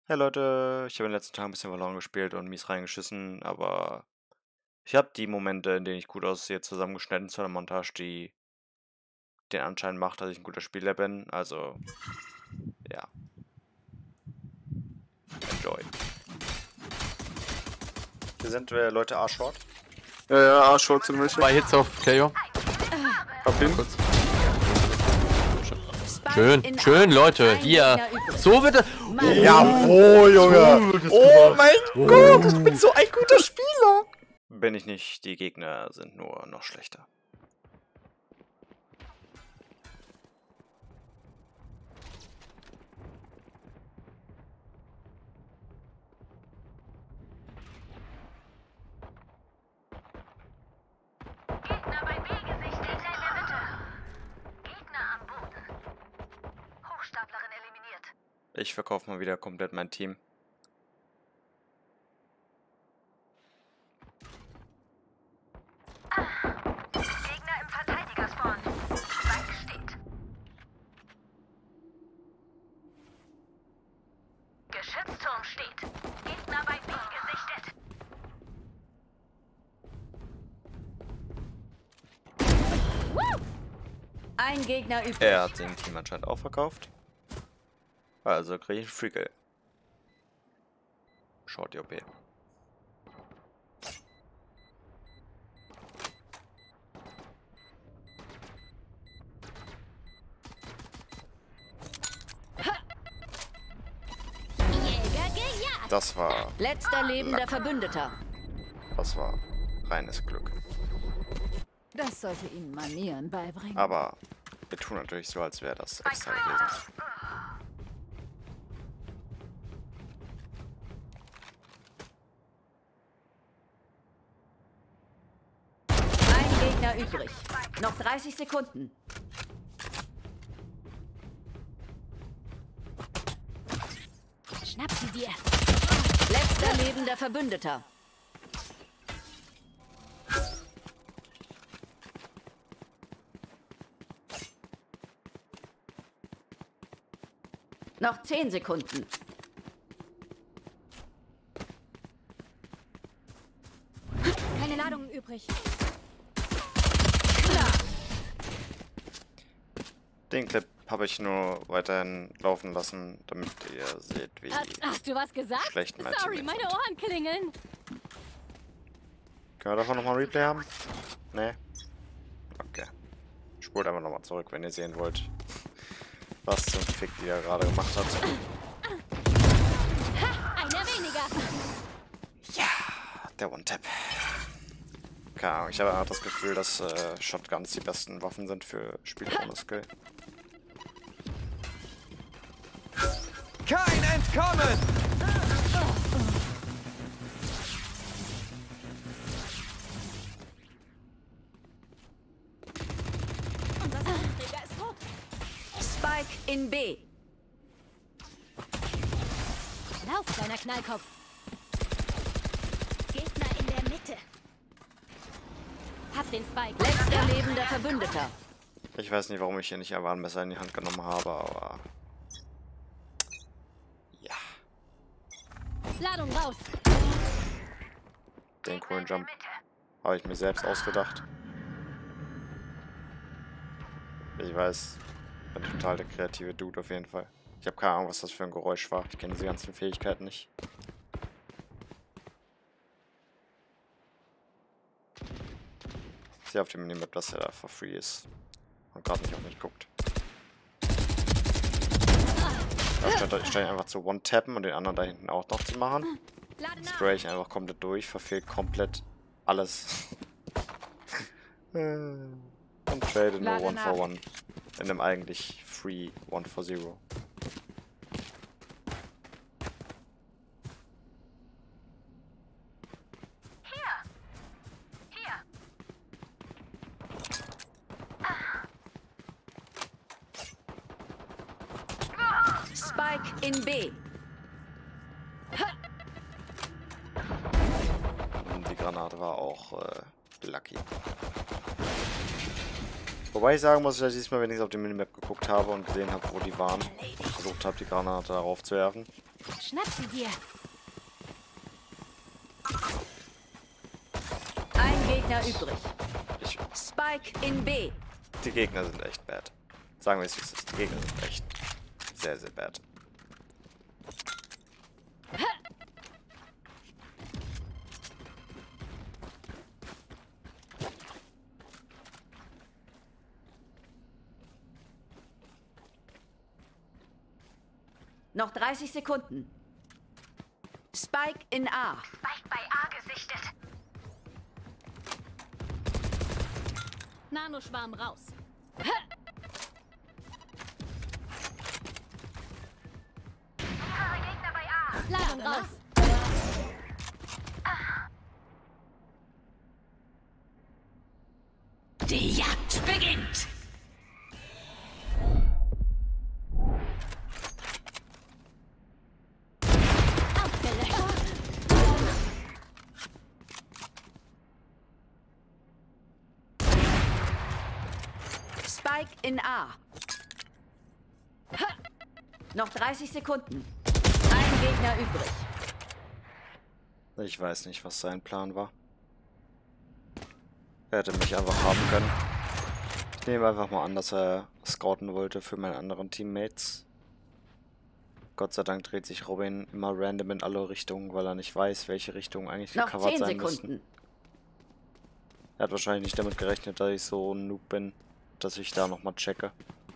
Hey Leute, ich habe in den letzten Tagen ein bisschen Valorant gespielt und mies reingeschissen, aber ich habe die Momente, in denen ich gut aussehe, zusammengeschnitten zu einer Montage, die den Anschein macht, dass ich ein guter Spieler bin. Also, ja, enjoy. Hier sind Leute A-Short. Ja, A-Short sind welche. 2 Hits auf KO. Hab ihn. Kurz. Schön, Leute. Hier. So wird es. Jawohl, Junge! Oh mein Gott, ich bin so ein guter Spieler! Bin ich nicht, die Gegner sind nur noch schlechter. Gegner bei B gesichtet. In der Mitte. Gegner am Boden. Hochstaplerin eliminiert. Ich verkaufe mal wieder komplett mein Team. Gegner im Verteidigerspawn. Spike steht. Geschützturm steht. Gegner bei B gesichtet. Ein Gegner übrig. Er hat sein Team anscheinend auch verkauft. Also kriege ich einen Freakill. Schaut die OP. Das war Letzter lebender Verbündeter. reines Glück. Das sollte Ihnen Manieren beibringen. Aber wir tun natürlich so, als wäre das extra gewesen. Ein Gegner übrig. Noch 30 Sekunden. Schnapp sie dir. Letzter lebender Verbündeter. Noch 10 Sekunden. Keine Ladungen übrig. Den Clip habe ich nur weiterhin laufen lassen, damit ihr seht, wie Hast du was gesagt? schlecht mein Sorry, Team meine ist. Ohren klingeln. Können wir davon nochmal ein Replay haben? Nee? Okay. Spult einfach nochmal zurück, wenn ihr sehen wollt, was zum Fick die er gerade gemacht hat. Einer weniger. Der One-Tap. Keine Ahnung, ich habe einfach das Gefühl, dass Shotguns die besten Waffen sind für Spieler ohne Skill. Kein Entkommen! Unser Träger ist tot. Spike in B. Lauf, kleiner Knallkopf. Gegner in der Mitte. Hab den Spike. Letzter lebender Verbündeter. Ich weiß nicht, warum ich hier nicht ein Warnmesser in die Hand genommen habe, aber... Ja. Ladung raus. Den coolen Jump habe ich mir selbst ausgedacht. Ich weiß, ich bin total der kreative Dude auf jeden Fall. Ich habe keine Ahnung, was das für ein Geräusch war. Ich kenne diese ganzen Fähigkeiten nicht. Ich sehe auf dem Minimap, dass er da for free ist. Und gerade nicht auf mich guckt. Statt einfach zu one-tappen und den anderen da hinten auch noch zu machen, Lade nach. spray ich einfach komplett durch, verfehlt komplett alles. Und trade nur Lade One for nach. One. In einem eigentlich free One for Zero. Hier. Spike in B. Die Granate war auch lucky. Wobei ich sagen muss, dass ich diesmal wenigstens auf die Minimap geguckt habe und gesehen habe, wo die waren. Und versucht habe, die Granate darauf zu werfen. Schnapp sie dir. Ein Gegner übrig. Spike in B. Die Gegner sind echt bad. Sagen wir es, wie es ist. Die Gegner sind echt sehr, sehr bad. Noch 30 Sekunden. Spike in A. Spike bei A gesichtet. Nanoschwarm raus. Mehrere Gegner bei A. Ladung raus. Die Jagd beginnt. Spike in A. Noch 30 Sekunden. Ein Gegner übrig. Ich weiß nicht, was sein Plan war. Er hätte mich einfach haben können. Ich nehme einfach mal an, dass er scouten wollte für meine anderen Teammates. Gott sei Dank dreht sich Robin immer random in alle Richtungen, weil er nicht weiß, welche Richtungen eigentlich Noch gecovert 10 sein Sekunden. müssten. Er hat wahrscheinlich nicht damit gerechnet, dass ich so ein Noob bin, dass ich da nochmal checke.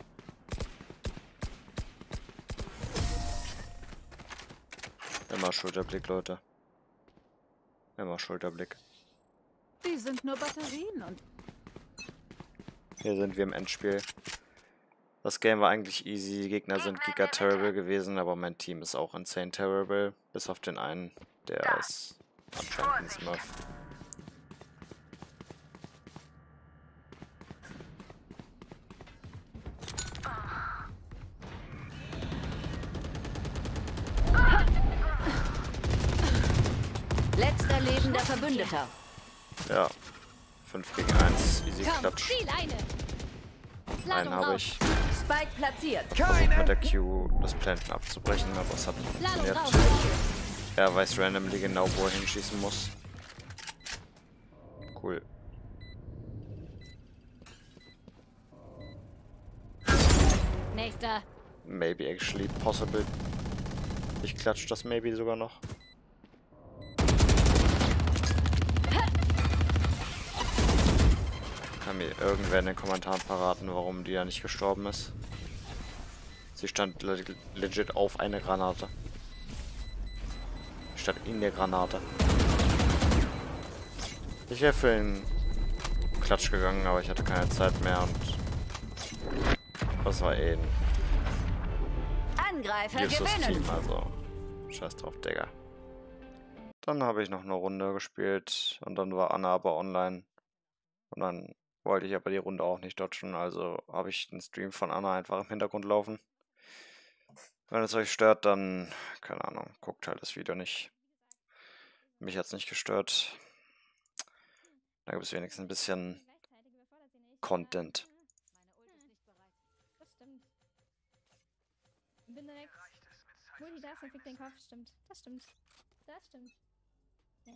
Immer Schulterblick, Leute. Immer Schulterblick. Die sind nur Batterien und Hier sind wir im Endspiel. Das Game war eigentlich easy, die Gegner sind giga terrible gewesen, aber mein Team ist auch insane terrible. Bis auf den einen, der ist anscheinend ein Smurf. Letzter lebender Verbündeter. Ja, 5 gegen 1, easy Komm, Klatsch. Ziel eine. Einen Ladung habe raus. ich. Spike platziert. Versucht mit der Q das Planten abzubrechen, aber es hat nicht Ladung funktioniert. raus. Er weiß randomly genau, wo er hinschießen muss. Cool. Nächster. Maybe actually possible. Ich klatsch das maybe sogar noch. Kann mir irgendwer in den Kommentaren verraten, warum die ja nicht gestorben ist. Sie stand legit auf eine Granate. Statt in der Granate. Ich wäre für den Klatsch gegangen, aber ich hatte keine Zeit mehr und das war eh ein Angreifer useless gewinnen. Team, also scheiß drauf, Digga. Dann habe ich noch eine Runde gespielt und dann war Anna aber online und dann wollte ich aber die Runde auch nicht dodgen, also habe ich den Stream von Anna einfach im Hintergrund laufen. Wenn es euch stört, dann, keine Ahnung, guckt halt das Video nicht. Mich hat es nicht gestört. Da gibt es wenigstens ein bisschen Content. Das stimmt. Bin direkt. Multitasking fickt den Kopf, stimmt. Das stimmt. Das stimmt. Ja.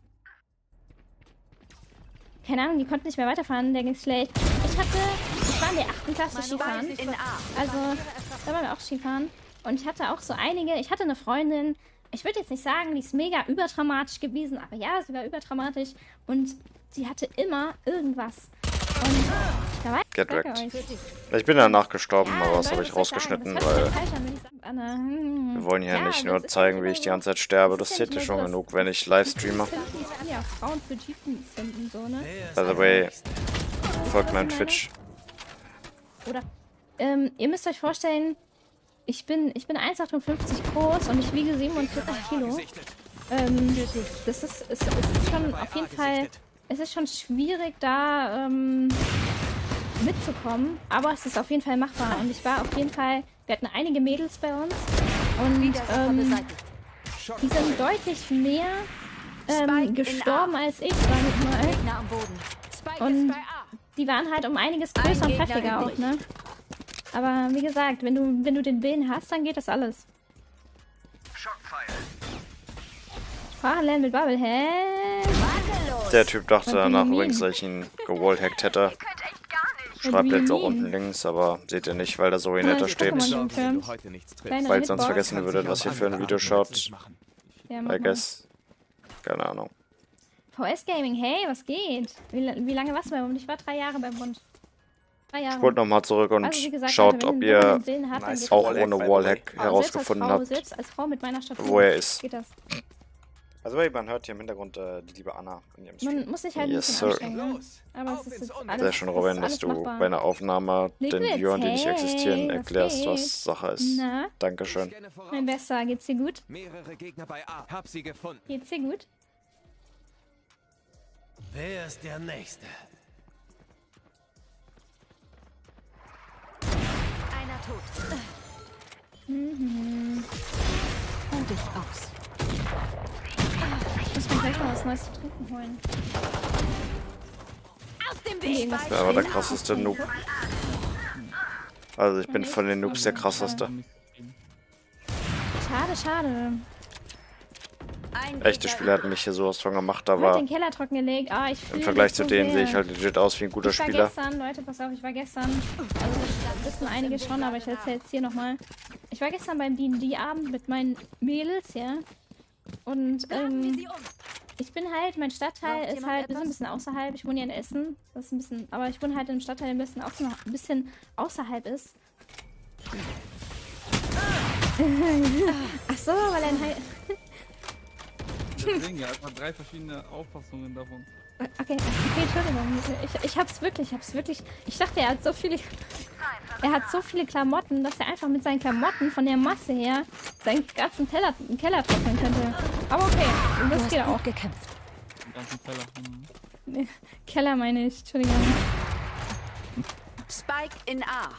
Keine Ahnung, die konnten nicht mehr weiterfahren, der ging's schlecht. Ich war in der 8. Klasse Skifahren. In A. Also, da waren wir auch Skifahren. Und ich hatte auch so einige, ich hatte eine Freundin, ich würde jetzt nicht sagen, die ist mega übertraumatisch gewesen, aber ja, sie war übertraumatisch. Und sie hatte immer irgendwas. Und da war Get danke wrecked. euch. Ich bin danach gestorben, Ja, aber das Leute, habe ich was soll rausgeschnitten, sagen? Das hört weil sich falsch an, wenn ich sage, Anna, wir wollen hier ja, nicht das nur ist ja zeigen, nicht wie immer ich die so. ganze Zeit sterbe. Das Das ist ja seht ihr nicht schon immer so, genug, wenn ich Livestreame. Das alle ja auch Frauen für Typen finden, so, ne? By the way, folgt meinem Twitch. Oder, ihr müsst euch vorstellen, ich bin 1,58 groß und ich wiege 47 Kilo. Das ist schon auf jeden Fall, es ist schon schwierig da mitzukommen, aber es ist auf jeden Fall machbar und ich war auf jeden Fall, wir hatten einige Mädels bei uns und die sind deutlich mehr gestorben als ich, sag ich mal. Gegner am Boden. Spike Und ist bei A. die waren halt um einiges größer und kräftiger auch, ne? Aber wie gesagt, wenn du den Willen hast, dann geht das alles. Sprachen lernen mit Bubble, hä? Der Typ dachte danach übrigens, dass ich ihn gewallhackt hätte. Schreibt jetzt auch unten links, aber seht ihr nicht, weil da so netter steht. Weil sonst vergessen würdet, was ihr für ein Video schaut. I guess. Keine Ahnung. VS Gaming, hey, was geht? Wie lange warst du bei Bund? Ich war 3 Jahre beim Bund. 3 Jahre. Spult nochmal zurück und also, wie gesagt, schaut, Leute, ob ihr habt, auch ohne Wallhack herausgefunden habt, selbst als Frau mit meiner Statur, wo er ist. geht das. Also man hört hier im Hintergrund die liebe Anna in ihrem Stream. Man muss sich halt Yes, ein bisschen anstrengen. Aber es ist alles, sehr schön, Robin, dass du bei einer Aufnahme den Viewern, die nicht existieren, erklärst, was Sache ist. Na? Dankeschön. Mein Bester, geht's dir gut? Mehrere Gegner bei A. Hab sie gefunden. Geht's dir gut? Wer ist der Nächste? Einer tot. Ruh dich aus. Ich muss mir gleich mal was Neues zu trinken holen. Auf dem Weg. Wer war der krasseste Noob? Also ich bin von den Noobs der krasseste. Schade, schade. Echte Spieler hatten mich hier sowas von gemacht, Hat aber den Keller trockengelegt. Ah, ich im Vergleich zu denen sehe ich halt legit aus wie ein guter Ich war Spieler. gestern, Leute, pass auf, ich war gestern, also das wissen einige schon, aber ich erzähle jetzt hier nochmal. Ich war gestern beim D&D-Abend mit meinen Mädels, ja, und ich bin halt, mein Stadtteil ist halt ein bisschen außerhalb, ich wohne ja in Essen, das ist ein bisschen, aber ich wohne halt in einem Stadtteil, der ein bisschen außerhalb ist. Ach so, weil er halt... Deswegen, ja, einfach 3 verschiedene Auffassungen davon. Okay, Entschuldigung. Ich hab's wirklich. Ich dachte, er hat so viele Klamotten, dass er einfach mit seinen Klamotten von der Masse her seinen ganzen Keller trocknen könnte. Aber okay, das geht auch. Gekämpft. Den ganzen Teller. Keller meine ich, Entschuldigung. Spike in A.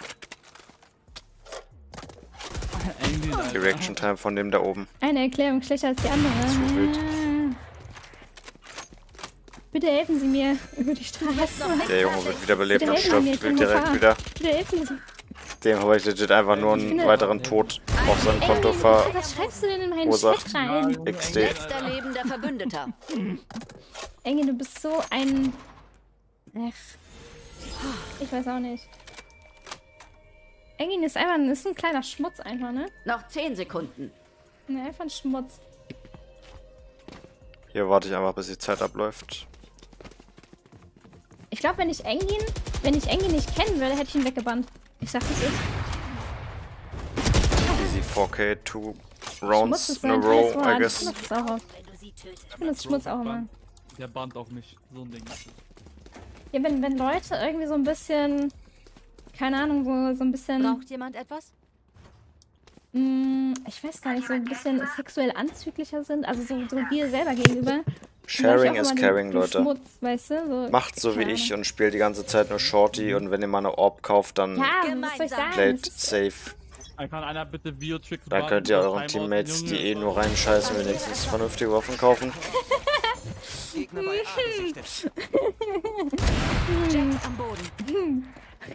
Die Reaction Time von dem da oben. Eine Erklärung schlechter als die andere. Zu wild. Bitte helfen Sie mir über die Straße. Der Junge wird wiederbelebt Bitte und helfen Sie mir, stirbt ich bin direkt Gefahr. wieder. Bitte helfen Sie. Dem habe ich legit einfach nur einen weiteren Tod auf sein Konto Was schreibst du denn in meinen Chat rein? XD. Letzter lebender Verbündeter. Engel, du bist so ein... Ach. Ich weiß auch nicht. Engin ist einfach ist ein kleiner Schmutz einfach, ne? Noch 10 Sekunden. Ne, einfach ein Schmutz. Hier warte ich einfach, bis die Zeit abläuft. Ich glaube, wenn ich Engin nicht kennen würde, hätte ich ihn weggebannt. Ich sag, das ist. Easy 4K, 2 Schmutz rounds ist in a ein row, schönes Wort. I Ich guess. benutze es auch oft. Ich benutze Schmutz auch immer. Der Band auch nicht. So ein Ding. Ja, wenn Leute irgendwie so ein bisschen. Keine Ahnung, so ein bisschen. Braucht jemand etwas? Ich weiß gar nicht, so ein bisschen sexuell anzüglicher sind. Also so dir selber gegenüber. Sharing is caring, Leute. Schmutz, weißt du? So, Macht so wie ich und spielt die ganze Zeit nur Shorty und wenn ihr mal eine Orb kauft, dann ja, was soll ich sagen? playt Das ist- safe. Kann einer bitte Biotricks Dann könnt ihr euren Teammates, die eh nur reinscheißen, wenigstens vernünftige Waffen kaufen. Gegner bei A gesichtet. Jet am Boden.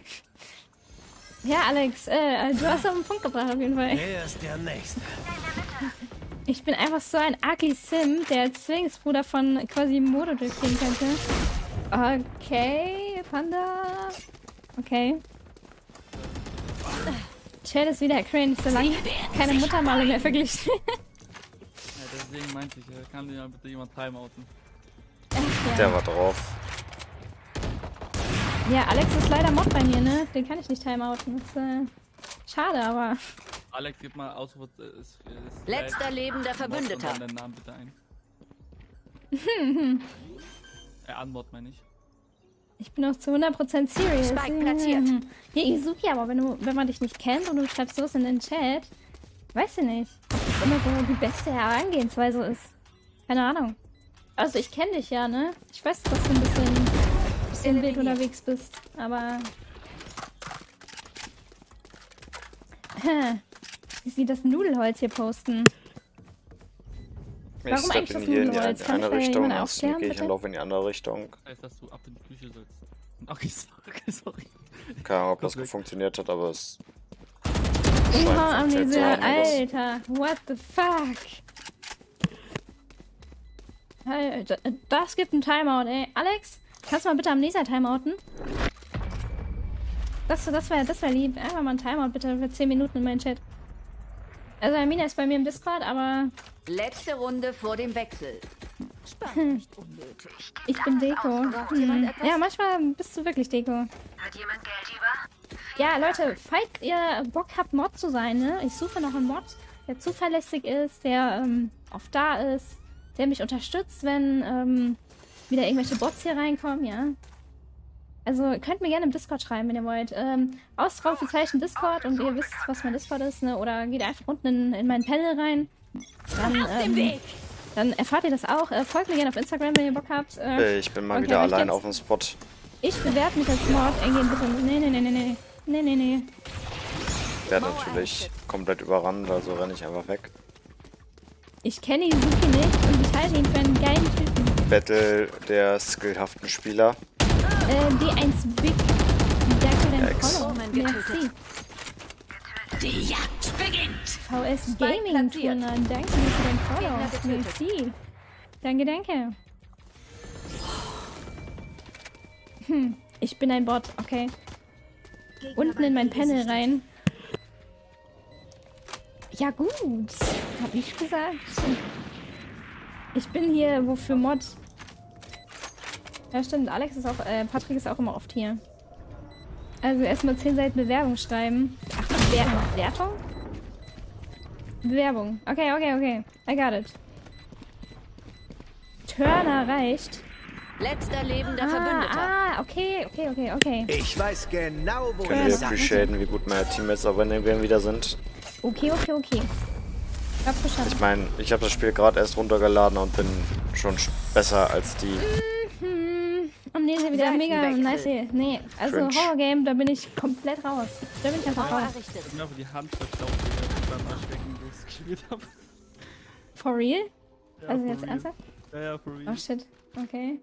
Ja, Alex, du hast auf den Punkt gebracht auf jeden Fall. Wer ist der Nächste? Ich bin einfach so ein Aki-Sim, der Zwillingsbruder von quasi Modo durchgehen könnte. Okay, Panda. Okay. Chat ist wieder cringe, solange keine Muttermale mehr verglichen. Ja, deswegen meinte ich, kann dir bitte jemand timeouten. Der war drauf. Ja, Alex ist leider Mod bei mir, ne? Den kann ich nicht timeouten. Das ist schade, aber... Alex, gib mal aus, Letzter lebender Verbündeter. deinen Namen bitte ein. Anmod meine ich. Ich bin auch zu 100% serious. Spike platziert. Ja, Izuki, aber wenn man dich nicht kennt und du schreibst sowas in den Chat, weiß ich nicht, ob das immer so die beste Herangehensweise ist. Keine Ahnung. Also ich kenne dich ja, ne? Ich weiß, dass du ein bisschen wild unterwegs bist, aber... Wie sie das Nudelholz hier posten. Ich Warum eigentlich steppe das hier in die Nudelholz? Kann eine mich da Richtung, jemand dann aufklären, sneak ich und bitte? laufe in die andere Richtung. Das heißt, dass du ab in die Küche sollst. Okay, sorry. Keine Ahnung, ob das gut funktioniert hat, aber es... Oha, funktioniert so Amnesia, einiges. Alter. What the fuck? Alter, das gibt ein Timeout, ey. Alex, kannst du mal bitte Amnesia timeouten? Das wär lieb. Einfach mal ein Timeout bitte für 10 Minuten in meinen Chat. Also Amina ist bei mir im Discord, aber... Letzte Runde vor dem Wechsel. Spannend, nicht unnötig. Ich bin Deko. Ja, manchmal bist du wirklich Deko. Hat jemand Geld über? Ja, Leute, falls ihr Bock habt, Mod zu sein, ne? Ich suche noch einen Mod, der zuverlässig ist, der oft da ist, der mich unterstützt, wenn wieder irgendwelche Bots hier reinkommen, ja. Also könnt mir gerne im Discord schreiben, wenn ihr wollt. Ausrufezeichen Discord und ihr wisst, was mein Discord ist, ne? Oder geht einfach unten in meinen Panel rein. Dann erfahrt ihr das auch. Folgt mir gerne auf Instagram, wenn ihr Bock habt. Ich bin mal wieder allein auf dem Spot. Ich bewerbe mich als Mod. Bitte. Nee. Ich werde natürlich komplett überrannt, also renne ich einfach weg. Ich kenne ihn Suki nicht und ich halte ihn für einen geilen Typen. Battle der skillhaften Spieler. D1 Big. Danke für dein Follow. Merci. Die Jagd beginnt. VS Gaming Turner. Danke für dein Follow. Merci. Danke. Ich bin ein Bot, okay. Unten in mein Panel rein. Ja gut, hab ich gesagt. Ich bin hier wofür Mod. Ja stimmt, Alex ist auch, Patrick ist auch immer oft hier. Also erstmal 10 Seiten Bewerbung schreiben. Ach, Bewertung? Bewerbung. Okay. I got it. Turner reicht. Letzter lebender Verbündeter. Okay. Ich weiß genau, wo Können wir appreciaten, wie gut meine Teammates aber in dem Game wieder sind. Okay. Hab verstanden. Ich meine, ich habe das Spiel gerade erst runtergeladen und bin schon besser als die. Amnesia wieder mega nice. Nee, also Cringe. Horror-Game, da bin ich komplett raus. Da bin ich einfach raus. Ich hab mir einfach die Hand verstaubt, als ich beim Erschrecken losgespielt hab. For real? Ja, Also for jetzt real. ernsthaft? Ja, for real. Oh shit. Okay.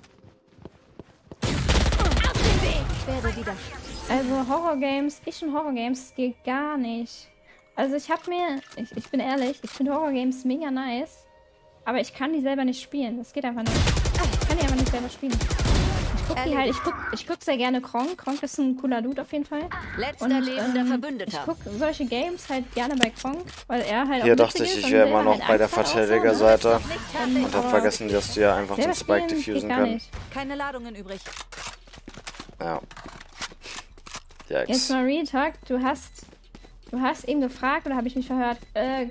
Ich werde wieder. Also Horror-Games, das geht gar nicht. Also ich bin ehrlich, ich finde Horror-Games mega nice, aber ich kann die selber nicht spielen. Das geht einfach nicht. Ich kann die einfach nicht selber spielen. Ich guck sehr gerne Kronk. Kronk ist ein cooler Dude auf jeden Fall. Letzter lebender Ich Verbündeter. guck solche Games halt gerne bei Kronk, weil er halt Hier auch dachte witzig ich, ist ich und wäre der immer noch halt bei der Angst hat auch so, Verteidigerseite ne? und habe vergessen, dass die ja einfach den Selber Spike spielen diffusen geht gar können. nicht. Keine Ladungen übrig. Ja. Jetzt Yikes. mal Real Talk, du hast eben gefragt oder habe ich mich verhört?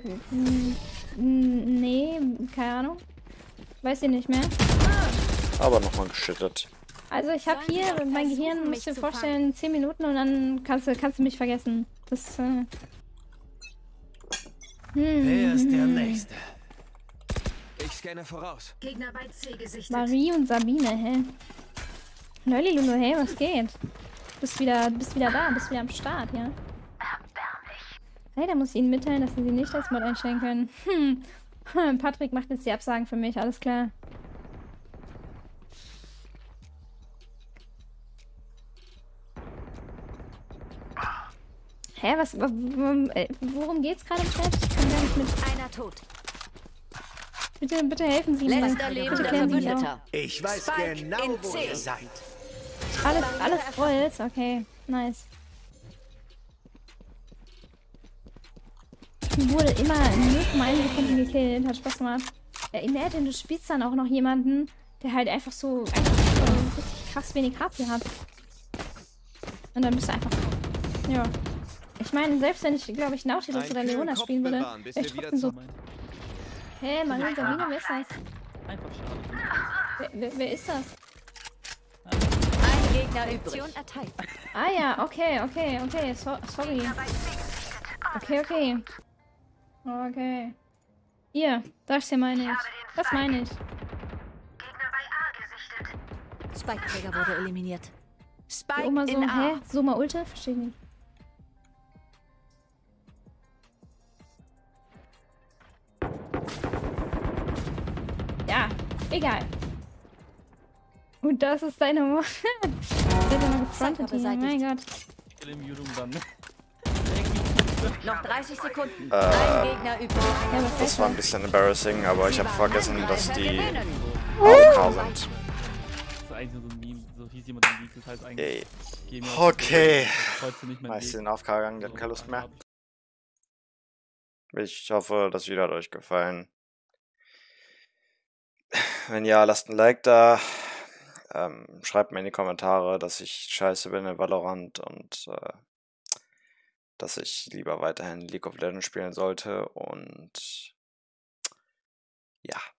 Nee, keine Ahnung. Weiß ich nicht mehr. Aber nochmal geschüttet. Also ich habe hier mein Gehirn, musst du dir vorstellen, 10 Minuten und dann kannst du mich vergessen. Das, Wer ist der Nächste? Ich scanne voraus. Gegner bei C gesichtet. Marie und Sabine, hä? Lolli Lulu, hey, was geht? Bist wieder da, bist wieder am Start, ja? Hey, da muss ich Ihnen mitteilen, dass Sie sie nicht als Mod einstellen können. Patrick macht jetzt die Absagen für mich, alles klar. Hä, worum geht's gerade im Chat? Ich kann gar nicht mit. Einer tot. Bitte helfen Sie mir. Letzter Bitte lebender klären Sie mich auf. Verbündeter. Ich weiß Spike genau, in wo C. ihr seid. Alles Rolls, okay, nice. Ich wurde immer in 0,1 Sekunden gekillt, hat Spaß gemacht. Imagine, du spielst dann auch noch jemanden, der halt einfach so richtig krass wenig HP hat. Und dann bist du einfach. Ja. Ich meine, selbst wenn ich, glaube ich, Nautilus oder Leona spielen würde, wäre ich trotzdem so. Hä, Marie Sabine, wer ist das? Einfach schade. Wer ist das? Ein Gegner übrig. Mission erteilt. Ah ja, okay. Sorry. Okay. Okay. Hier, das hier meine ich. Das meine ich. Gegner bei A gesichtet. Spike-Träger wurde eliminiert. Die Spike Oma so, in A. hä? So mal Ulte? Verstehe ich nicht. Ja, egal. Und das ist deine Oma. wird immer gefrontet hier. Mein Gott. Kill im Judum dann. Noch 30 Sekunden. Ein Gegner übrig. Ja, was Das war ein bisschen embarrassing, aber ich habe vergessen, dass die Gewinnen. AFK sind. Das ist eigentlich nur so ein Meme. So hieß jemand im Lied. Das heißt eigentlich. Yay. geh mir auf Okay. das ist heute nicht mein Meist Weg. den AFK gegangen, die hatten So, keine Lust dann mehr. hab Ich hoffe, das Video hat euch gefallen. Wenn ja, lasst ein Like da. Schreibt mir in die Kommentare, dass ich scheiße bin in Valorant und dass ich lieber weiterhin League of Legends spielen sollte. Und ja.